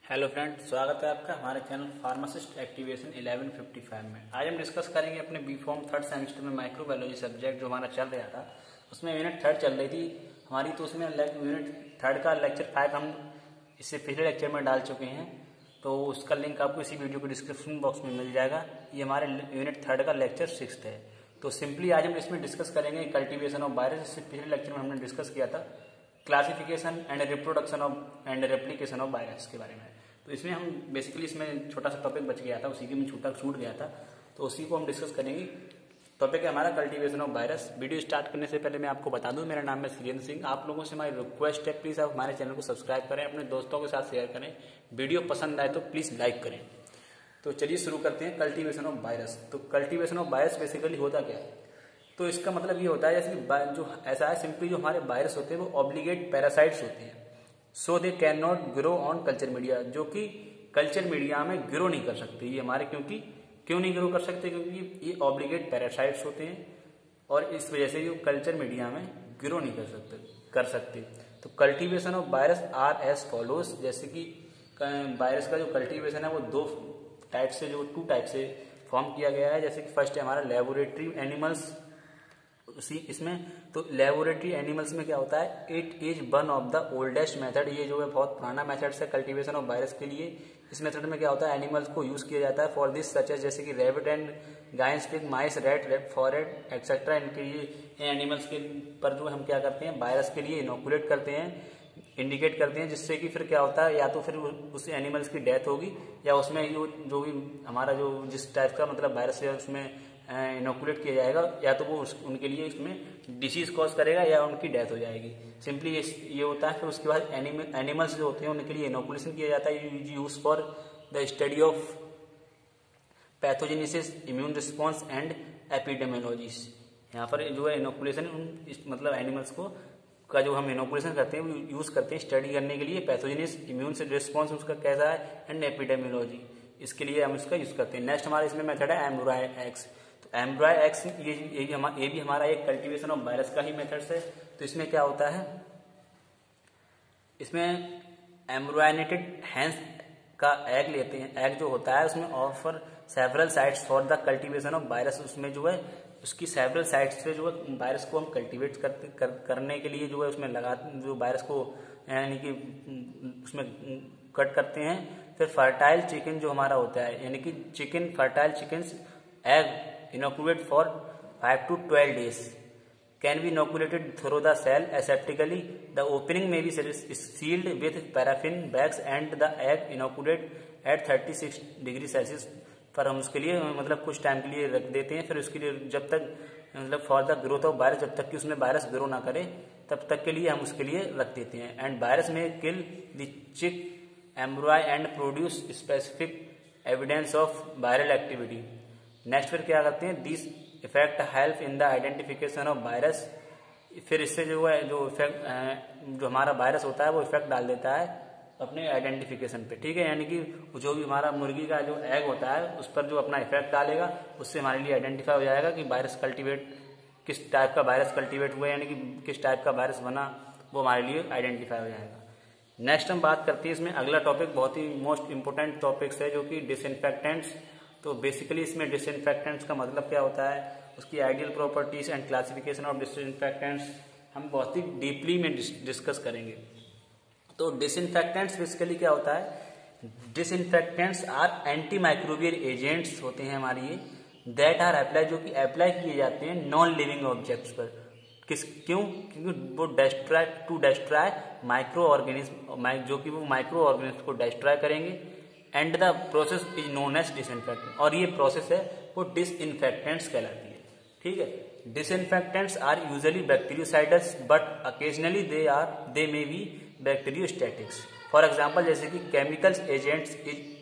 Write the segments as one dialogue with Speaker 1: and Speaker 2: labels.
Speaker 1: Hello friend, स्वागत है आपका हमारे चैनल फार्मासिस्ट एक्टिवेशन 1155 में। आज हम डिस्कस करेंगे अपने बी फॉर्म थर्ड सेमेस्टर में माइक्रोबायोलॉजी सब्जेक्ट जो हमारा चल रहा था, उसमें यूनिट थर्ड चल रही थी हमारी। तो उसमें यूनिट थर्ड का लेक्चर 5 हम इससे पिछले लेक्चर में डाल चुके हैं, तो उसका लिंक आपको इसी वीडियो के डिस्क्रिप्शन बॉक्स में मिल जाएगा। ये हमारे यूनिट थर्ड का लेक्चर 6 है। तो सिंपली आज हम इसमें डिस्कस करेंगे कल्टिवेशन ऑफ वायरस। इससे पिछले लेक्चर में हमने डिस्कस किया था classification and reproduction of and replication of virus के बारे में। तो इसमें हम बेसिकली इसमें छोटा सा टॉपिक बच गया था, उसी के में छूट गया था, तो उसी को हम डिस्कस करेंगे। टॉपिक है हमारा cultivation of virus. Video start करने से पहले मैं आपको बता दूं, मेरा नाम है सुरेंद्र सिंह। आप लोगों से हमारी रिक्वेस्ट है, प्लीज़ आप हमारे चैनल को सब्सक्राइब करें, अपने दोस्तों के साथ शेयर करें, वीडियो पसंद आए तो प्लीज़ लाइक करें। तो चलिए शुरू करते हैं कल्टीवेशन ऑफ वायरस। तो कल्टीवेशन ऑफ वायरस बेसिकली होता क्या है? तो इसका मतलब ये होता है जैसे जो ऐसा है, सिंपली जो हमारे वायरस होते हैं वो ऑब्लिगेट पैरासाइट्स होते हैं, so they can not grow on culture media, जो कि कल्चर मीडिया में ग्रो नहीं कर सकते ये हमारे। क्यों नहीं ग्रो कर सकते? क्योंकि ये ऑब्लिगेट पैरासाइट्स होते हैं और इस वजह से ये कल्चर मीडिया में ग्रो नहीं कर सकते। तो cultivation of virus are as follows, जैसे कि वायरस का जो कल्टीवेशन है वो टू टाइप से फॉर्म किया गया है। जैसे कि फर्स्ट है हमारा लेबोरेटरी एनिमल्स। इसमें तो लेबोरेटरी एनिमल्स में क्या होता है, it is one of the oldest method. ये जो है बहुत पुराना मेथड है कल्टीवेशन ऑफ वायरस के लिए। इस मेथड में क्या होता है, एनिमल्स को यूज किया जाता है फॉर दिस सच एज, जैसे कि rabbit and guineas, pig, mice, rat, ferret etcetera. इनके लिए एनिमल्स के पर जो हम क्या करते हैं, वायरस के लिए इनोकुलेट करते हैं, इंडिकेट करते हैं, जिससे कि फिर क्या होता है, या तो फिर उस एनिमल्स की डेथ होगी या उसमें जो भी हमारा जो जिस टाइप का मतलब वायरस है उसमें इनोकुलेट किया जाएगा, या तो वो उनके लिए इसमें डिसीज कॉज करेगा या उनकी डेथ हो जाएगी। सिंपली ये होता है। फिर उसके बाद एनिमल्स जो होते हैं उनके लिए इनोकुलेशन किया जाता है, use for the study of pathogenesis, immune response and epidemiologies. यहाँ पर जो है इनोकुलेशन मतलब एनिमल्स को का जो हम इनोकुलेशन करते हैं वो यूज करते हैं स्टडी करने के लिए, पैथोजेनिस, इम्यून से रिस्पॉन्स उसका कैसा है एंड एपिडेमियोलॉजी, इसके लिए हम इसका यूज करते हैं। नेक्स्ट हमारे इसमें मेथड है एम्ब्रॉय एक्स। तो एम्ब्रॉय एक्स ये भी हमारा एक कल्टीवेशन ऑफ वायरस का ही मेथड्स है। तो इसमें क्या होता है, इसमें एम्ब्रॉयनेटेड हैंस का एग लेते हैं। एग जो होता है उसमें offer several sites for the cultivation of virus. उसमें जो है उसकी सेवरल साइट्स पे जो है वायरस को हम कल्टीवेट करने के लिए जो है उसमें जो वायरस को यानी कि उसमें कट करते हैं। फिर फर्टाइल चिकन जो हमारा होता है, यानी कि fertile chickens egg inoculate for 5 to 12 days can be inoculated through the cell aseptically. The opening may be sealed with paraffin bags and the egg inoculated at 36 degree Celsius पर हम उसके लिए मतलब कुछ टाइम के लिए रख देते हैं। फिर उसके लिए जब तक मतलब for the growth of virus, जब तक कि उसमें वायरस ग्रो ना करे तब तक के लिए हम उसके लिए रख देते हैं। एंड वायरस में kill the chick embryo and produce specific evidence of viral activity. Next फिर क्या करते हैं, this effect help in the identification of virus. फिर इससे जो है जो इफेक्ट जो हमारा वायरस होता है वो इफेक्ट डाल देता है अपने आइडेंटिफिकेशन पे, ठीक है। यानी कि जो भी हमारा मुर्गी का जो एग होता है उस पर जो अपना इफेक्ट डालेगा उससे हमारे लिए आइडेंटिफाई हो जाएगा कि वायरस कल्टीवेट किस टाइप का वायरस कल्टीवेट हुआ है, यानी कि किस टाइप का वायरस बना, वो हमारे लिए आइडेंटिफाई हो जाएगा। नेक्स्ट हम बात करते हैं इसमें अगला टॉपिक बहुत ही मोस्ट इंपोर्टेंट टॉपिक्स है जो कि डिसइंफेक्टेंट्स। तो बेसिकली इसमें डिसइंफेक्टेंट्स का मतलब क्या होता है, उसकी ideal properties and classification of disinfectants हम बहुत ही डीपली में डिस्कस करेंगे। तो डिसइंफेक्टेंट्स बेसिकली क्या होता है, disinfectants are anti microbial agents होते हैं हमारे ये, दैट आर अप्लाई, जो कि अप्लाई किए जाते हैं नॉन लिविंग ऑब्जेक्ट्स पर। क्योंकि वो डिस्ट्रॉय माइक्रो ऑर्गेनिज्म, जो कि वो माइक्रो ऑर्गेनिज्म को डिस्ट्रॉय करेंगे। And the process is known as disinfectant, और ये प्रोसेस है वो डिसइंफेक्टेंट्स कहलाती है, ठीक है। Disinfectants are usually bacteriocides but occasionally they may be bacteriostatics. For example जैसे कि chemicals agents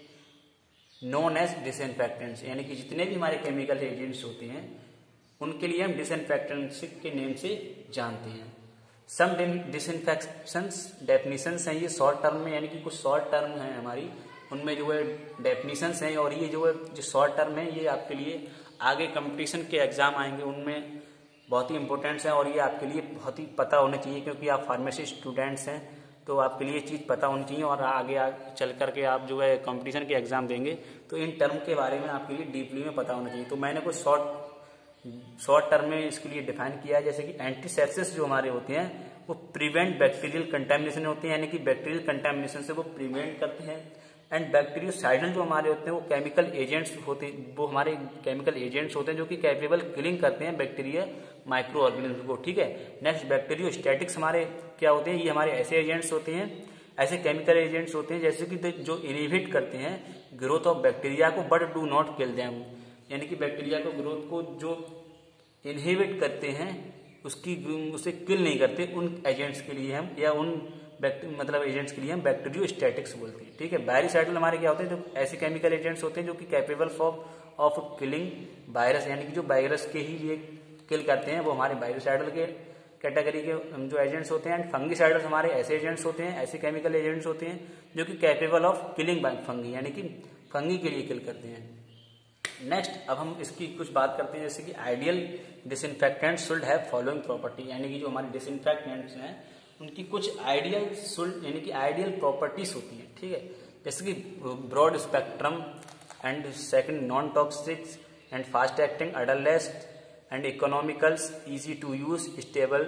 Speaker 1: is known as disinfectants, यानी कि जितने भी हमारे केमिकल एजेंट्स होते हैं उनके लिए हम डिसइंफेक्टेंट्स के नेम से जानते हैं। सम डिसइंफेक्शंस डेफिनेशंस हैं ये शॉर्ट टर्म में, यानी कि कुछ शॉर्ट टर्म है हमारी, उनमें जो है डेफिनेशंस हैं, और ये जो है जो शॉर्ट टर्म है ये आपके लिए आगे कंपटीशन के एग्जाम आएंगे उनमें बहुत ही इंपॉर्टेंट्स हैं, और ये आपके लिए बहुत ही पता होना चाहिए क्योंकि आप फार्मेसी स्टूडेंट्स हैं। तो आपके लिए ये चीज़ पता होनी चाहिए, और आगे चल करके आप जो है कंपटीशन के एग्ज़ाम देंगे तो इन टर्म के बारे में आपके लिए डीपली में पता होना चाहिए। तो मैंने कुछ शॉर्ट टर्म में इसके लिए डिफाइन किया है, जैसे कि एंटीसेप्सिस जो हमारे होते हैं वो प्रिवेंट बैक्टीरियल कंटेमिनेशन होते हैं, यानी कि बैक्टीरियल कंटेमिनेशन से वो प्रिवेंट करते हैं। एंड बैक्टीरियोसाइडल जो हमारे होते हैं वो केमिकल एजेंट्स होते हैं, वो हमारे केमिकल एजेंट्स होते हैं जो कि कैपेबल किलिंग करते हैं बैक्टीरिया माइक्रो ऑर्गेनिज्म को, ठीक है। नेक्स्ट बैक्टीरियोस्टैटिक्स हमारे क्या होते हैं, ये हमारे ऐसे एजेंट्स होते हैं, ऐसे केमिकल एजेंट्स होते हैं जैसे कि जो इनहिबिट करते हैं ग्रोथ ऑफ बैक्टीरिया को but do not kill them, यानी कि बैक्टीरिया को ग्रोथ को जो इनहिबिट करते हैं उसे किल नहीं करते, उन एजेंट्स के लिए हम या उन मतलब एजेंट्स के लिए हम बैक्टीरियोस्टैटिक्स बोलते हैं, ठीक है। बायोसाइडल हमारे क्या होते हैं, जो ऐसे केमिकल एजेंट्स होते हैं जो कि कैपेबल ऑफ किलिंग वायरस, यानी कि जो वायरस के ही ये किल करते हैं, वो हमारे बायोसाइडल के कैटेगरी के जो एजेंट्स होते हैं। एंड फंगीसाइडल हमारे ऐसे एजेंट्स होते हैं, ऐसे केमिकल एजेंट्स होते हैं जो कि कैपेबल ऑफ किलिंग फंगी, यानी कि फंगी के लिए किल करते हैं। नेक्स्ट अब हम इसकी कुछ बात करते हैं, जैसे कि ideal disinfectants should have following property, यानी कि जो हमारे डिसइंफेक्टेंट्स हैं उनकी कुछ आइडियल शुड यानी कि आइडियल प्रॉपर्टीज होती हैं, ठीक है। जैसे कि broad spectrum and second non toxics and fast acting adult and economicals, easy to use, stable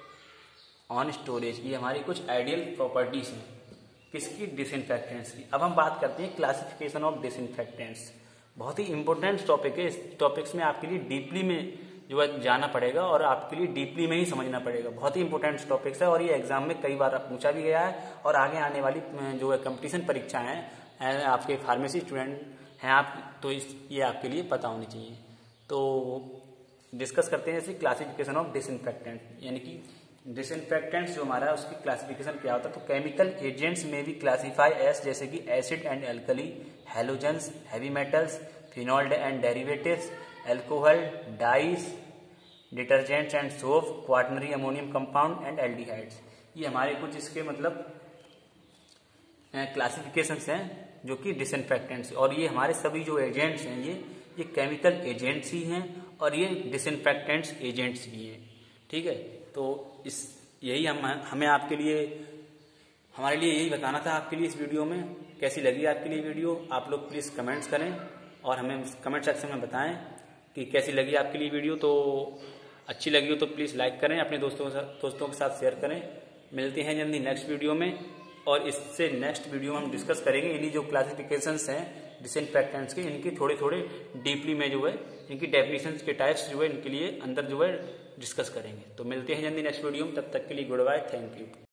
Speaker 1: on storage, ये हमारी कुछ आइडियल प्रॉपर्टीज हैं किसकी, डिसइंफेक्टेंट्स की। अब हम बात करते हैं क्लासिफिकेशन ऑफ डिसइंफेक्टेंट्स। बहुत ही इंपॉर्टेंट टॉपिक है, इस टॉपिक्स में आपके लिए डीपली में जो है जाना पड़ेगा और आपके लिए डीपली में ही समझना पड़ेगा। बहुत ही इंपॉर्टेंट टॉपिक्स है और ये एग्जाम में कई बार पूछा भी गया है, और आगे आने वाली जो है कंपटीशन परीक्षा है, आपके फार्मेसी स्टूडेंट हैं आप, तो ये आपके लिए पता होनी चाहिए। तो डिस्कस करते हैं जैसे क्लासिफिकेशन ऑफ डिसइंफेक्टेंट, यानी कि डिसइंफेक्टेंट्स जो हमारा है उसकी क्लासिफिकेशन क्या होता है। तो केमिकल एजेंट्स में भी क्लासीफाई एज, जैसे कि acid and alkali, halogens, heavy metals, phenol and derivatives, alcohol, dyes, detergents and soap, quaternary ammonium compound and aldehydes. ये हमारे कुछ इसके मतलब क्लासिफिकेशंस हैं जो कि डिसइंफेक्टेंट्स, और ये हमारे सभी जो एजेंट्स हैं ये केमिकल एजेंट्स ही हैं और ये डिसइंफेक्टेंट्स एजेंट्स भी हैं, ठीक है। तो यही हमें आपके लिए हमारे लिए यही बताना था आपके लिए इस वीडियो में। कैसी लगी आपके लिए वीडियो, आप लोग प्लीज़ कमेंट्स करें और हमें कमेंट सेक्शन में बताएं कि कैसी लगी आपके लिए वीडियो। तो अच्छी लगी हो तो प्लीज़ लाइक करें, अपने दोस्तों के साथ शेयर करें। मिलते हैं जल्दी नेक्स्ट वीडियो में, और इससे नेक्स्ट वीडियो में हम डिस्कस करेंगे इन्हीं जो क्लासिफिकेशंस हैं डिसइंफेक्टेंट्स के, इनके थोड़े थोड़े डीपली में जो है इनकी डेफिनेशंस के टाइप्स जो है इनके लिए अंदर जो है डिस्कस करेंगे। तो मिलते हैं जल्दी नेक्स्ट वीडियो में, तब तक के लिए गुड बाय, थैंक यू।